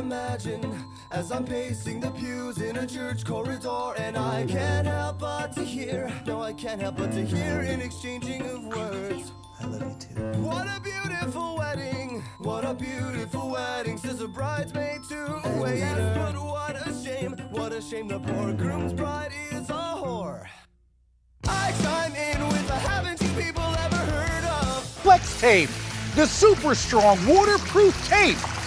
imagine as I'm pacing the pews in a church corridor, and I can't help but to hear, no, I can't help but to hear an exchanging of words. I love you too. What a beautiful wedding, what a beautiful wedding, says a bridesmaid to a waiter. Yes, but what a shame the poor groom's bride is a whore. I chime in with a haven't you people ever heard of Flex Tape, the super strong waterproof tape.